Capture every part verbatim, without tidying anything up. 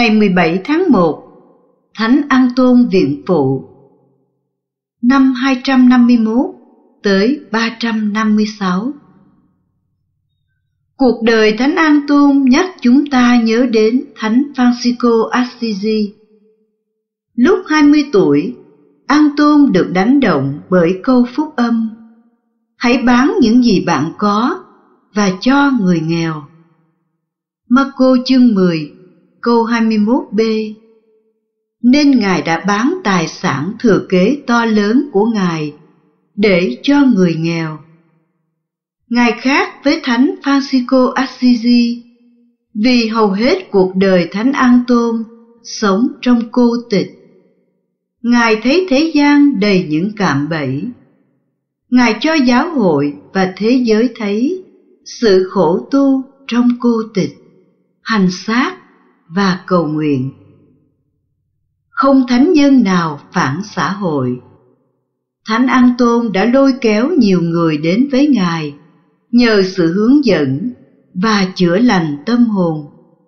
ngày mười bảy tháng một, Thánh An Tôn Viện Phụ, năm hai trăm năm mươi mốt tới ba trăm năm mươi sáu. Cuộc đời Thánh An Tôn nhắc chúng ta nhớ đến Thánh Francisco Assisi. Lúc hai mươi tuổi, An Tôn được đánh động bởi câu phúc âm: hãy bán những gì bạn có và cho người nghèo. Marco chương mười, câu hai mươi mốt b. Nên Ngài đã bán tài sản thừa kế to lớn của Ngài để cho người nghèo. Ngài khác với Thánh Francisco Assisi vì hầu hết cuộc đời Thánh An Tôn sống trong cô tịch. Ngài thấy thế gian đầy những cạm bẫy. Ngài cho giáo hội và thế giới thấy sự khổ tu trong cô tịch, hành xác và cầu nguyện. Không thánh nhân nào phản xã hội. Thánh An Tôn đã lôi kéo nhiều người đến với Ngài nhờ sự hướng dẫn và chữa lành tâm hồn.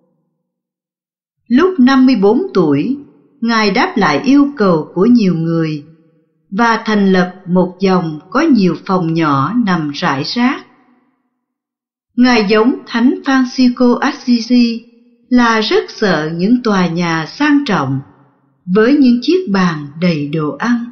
Lúc năm mươi bốn tuổi, Ngài đáp lại yêu cầu của nhiều người và thành lập một dòng có nhiều phòng nhỏ nằm rải rác. Ngài giống Thánh Francisco Assisi là rất sợ những tòa nhà sang trọng với những chiếc bàn đầy đồ ăn.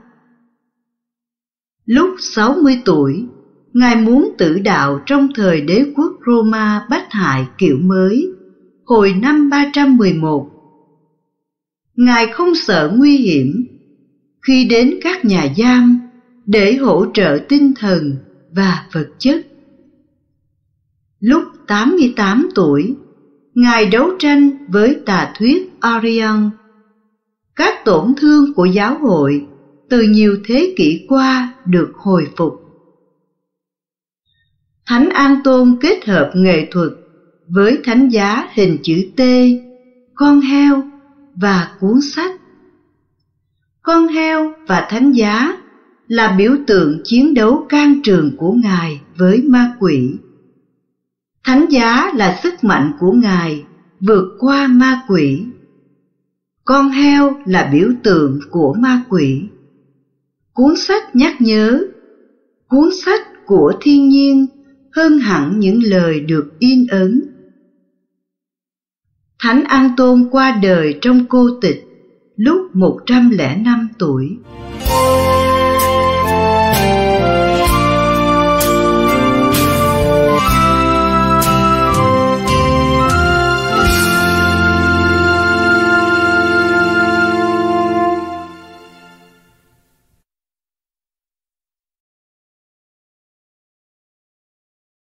Lúc sáu mươi tuổi, Ngài muốn tử đạo trong thời đế quốc Roma bách hại kiểu mới, hồi năm ba trăm mười một. Ngài không sợ nguy hiểm khi đến các nhà giam để hỗ trợ tinh thần và vật chất. Lúc tám mươi tám tuổi, Ngài đấu tranh với tà thuyết Arian. Các tổn thương của giáo hội từ nhiều thế kỷ qua được hồi phục. Thánh An Tôn kết hợp nghệ thuật với thánh giá hình chữ T, con heo và cuốn sách. Con heo và thánh giá là biểu tượng chiến đấu can trường của Ngài với ma quỷ. Thánh giá là sức mạnh của Ngài vượt qua ma quỷ. Con heo là biểu tượng của ma quỷ. Cuốn sách nhắc nhớ, cuốn sách của thiên nhiên hơn hẳn những lời được in ấn. Thánh An Tôn qua đời trong cô tịch lúc một trăm lẻ năm tuổi.